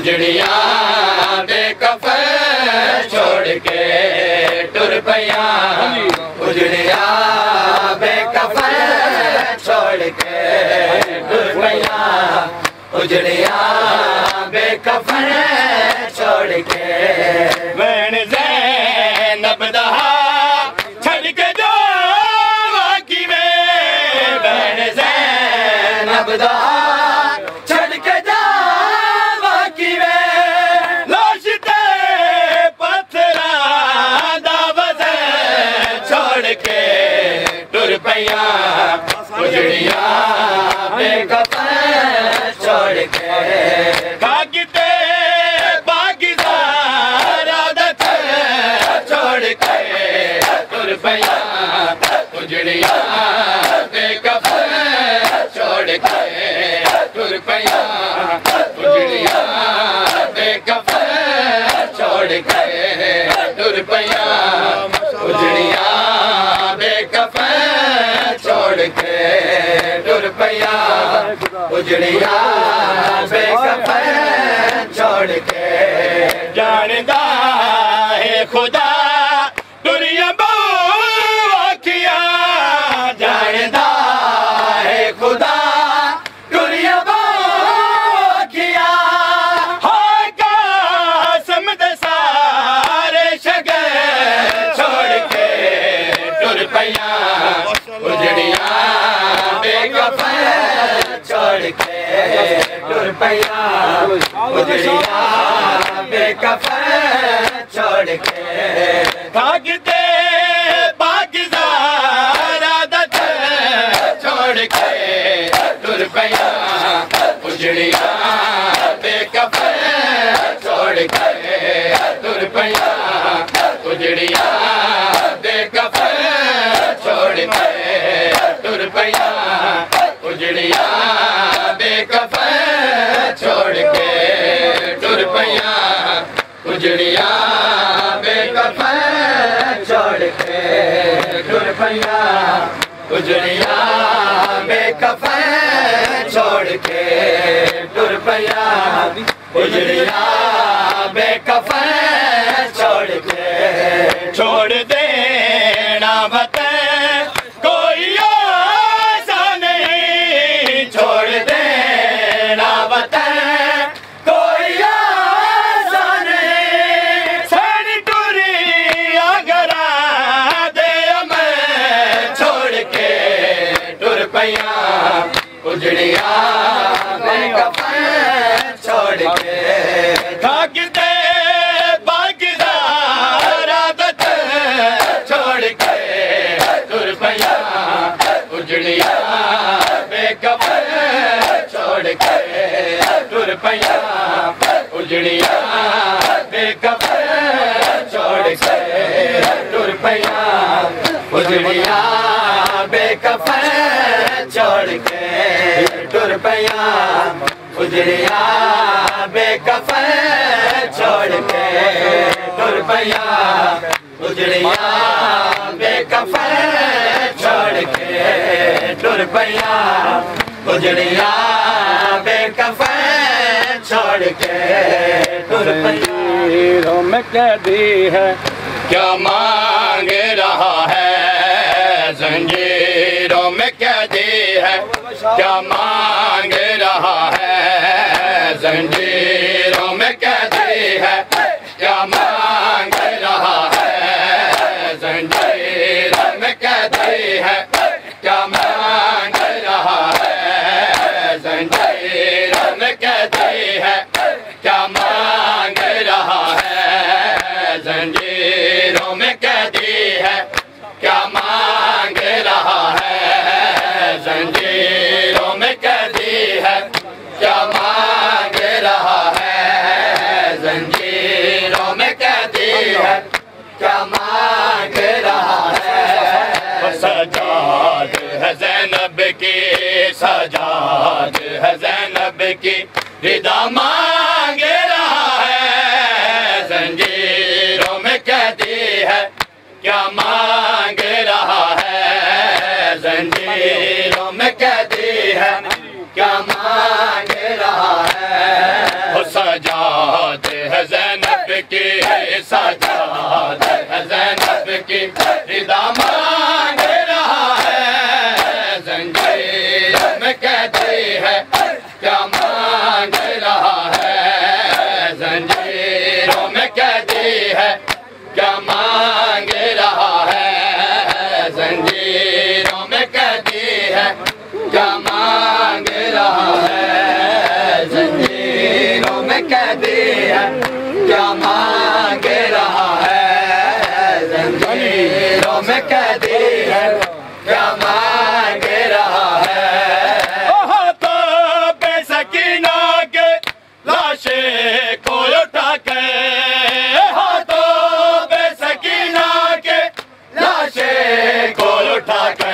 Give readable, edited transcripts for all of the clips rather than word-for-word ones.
उजड़िया बेकफन छोड़ के टुर पैया उजड़िया बेकफन छोड़ के टुर पैया उजड़िया बेकफन छोड़ के वैन ज़ैनब दा छड़ के जो वाकी में वैन ज़ैनब दा छड़ के जा वाकी में लाश ते पत्थरा दा वज़न छोड़ के टुर पैया उजड़िया बेकफन छोड़ के कागते बागीज़ारा दा छोड़ के टुर पैया उजड़िया बेकफन छोड़ के टुर पैया उजड़िया बेकफन छोड़ के टुर पैया उजड़िया बेकफन छोड़ के टुर पैया उजड़िया बेकफन छोड़ के जानदा है खुदा दुनिया बाकिया जानदा है खुदा दुनिया बाकिया हाँ कासम दे सारे शगर छोड़ के टुर पैया उजड़िया बेकफन छोड़ के टुर पैया उजड़िया बेकफन छोड़ के भागते बागीज़ारा दा छोड़ के टुर पैया उजड़िया बेकफन छोड़ के टुर पैया उजड़िया बेकफन छोड़ के टुर पैया उजड़िया बेकफन छोड़ के टुर पैया उजड़िया बेकफन छोड़ के टुर पैया उजड़िया बेकफन छोड़ के टुर पैया उजड़िया बेकफन छोड़ के छोड़ देना वतन कोई आसा नहीं छोड़ देना वतन कोई आसा नहीं सैन टुरी अगरा दे अमर छोड़ के टुर पैया उजड़िया बेकफन छोड़ के भागते बागीज़ारा दा छोड़ के टुर पैया उजड़िया बेकफन छोड़ के टुर पैया उजड़िया बेकफन छोड़ के टुर पैया उजड़िया बेकफन छोड़ के टुर पैया उजड़िया बेकफन छोड़ के टुर पैया उजड़िया बेकफन छोड़ के टुर पैया उजड़िया बेकफन छोड़ के टुर पैया में कैदी है क्या मांग रहा है जंजीरों में कैदी है क्या मांग रहा है जंजीरों में कैदी है क्या मांग रहा है जंजीरों में कैदी है क्या मांग रहा है जंजीरों में कैदी है क्या मांग रहा है जंजीरों में कैदी है क्या मांग रहा है जंजीरों में कैदी है क्या मांग रहा है जंजीरों में कैदी है क्या मांग रहा है सजाद है ज़ैनब की सजाद है ज़ैनब की रिदा मांग रहा है जंजीरों में कैदी है क्या मांग रहा है जंजीरों में कैदी है क्या मांग रहा है सजा की सजाद है, ज़ैनब की रिदा मांग रहा है, ज़ंजीरों में कैदी है क्या मांग रहा है, ज़ंजीरों में कैदी है क्या मांग रहा है, ज़ंजीरों में कैदी है क्या मांग रहा है, ज़ंजीरों में कैदी है क्या मांग रहा है, ज़ंजीरों में कैदी है क्या मांग रहा है। तो बेसकीना के लाशे को उठा के, तो बेसकीना के लाशे को उठा के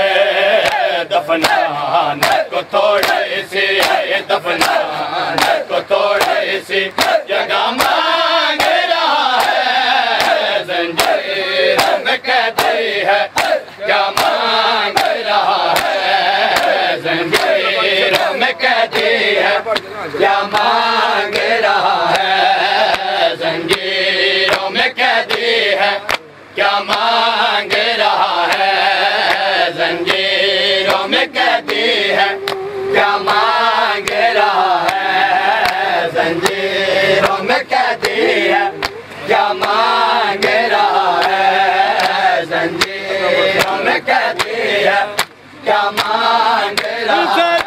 दफनाने को थोड़ी सी है, दफनाने को थोड़ी सी जगह मांग रहा है, ज़ंजीरों में कैदी है क्या मांग रहा है, ज़ंजीरों में कैदी है क्या मांग रहा है, ज़ंजीरों में कैदी है क्या मांग रहा है, ज़ंजीरों में कैदी है क्या मांग रहा है, ज़ंजीरों में कैदी है क्या मांग रहा है, ज़ंजीरों में कैदी है क्या मांग रहा है।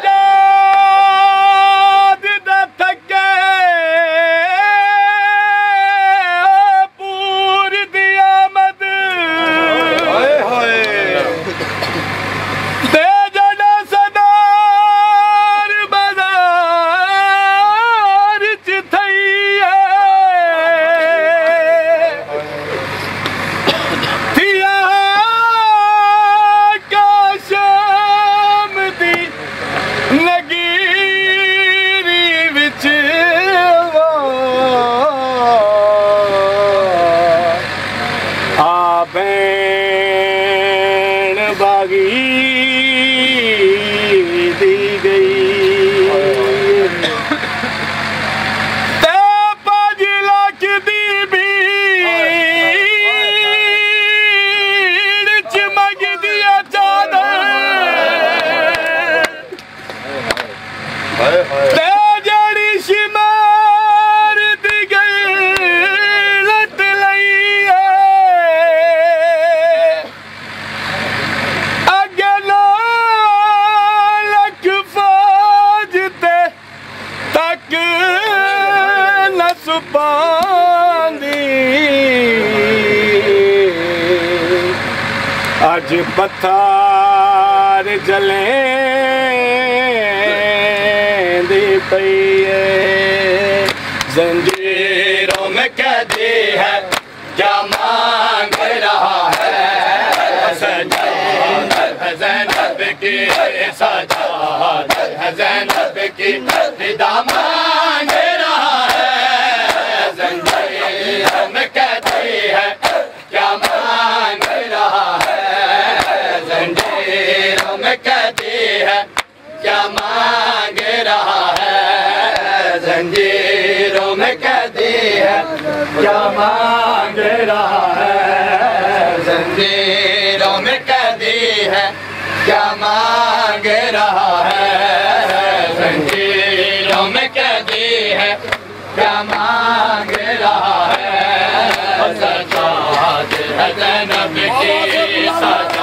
आज पत्थर जले दी पई है, ज़ंजीरों में कैदी है क्या मांग रहा है, सजाद है ज़ैनब की सजाद है, ज़ैनब की रिदा मांग रहा है, ज़ंजीरों में कैदी है क्या मांग रहा है, ज़ंजीरों में कैदी है क्या मांग रहा है, ज़ंजीरों में कैदी है क्या मांग रहा है, ज़ंजीरों में कैदी है क्या मांग रहा है, ज़ंजीरों में कैदी है क्या मांग रहा है, सजाद है ज़ैनब की सजाद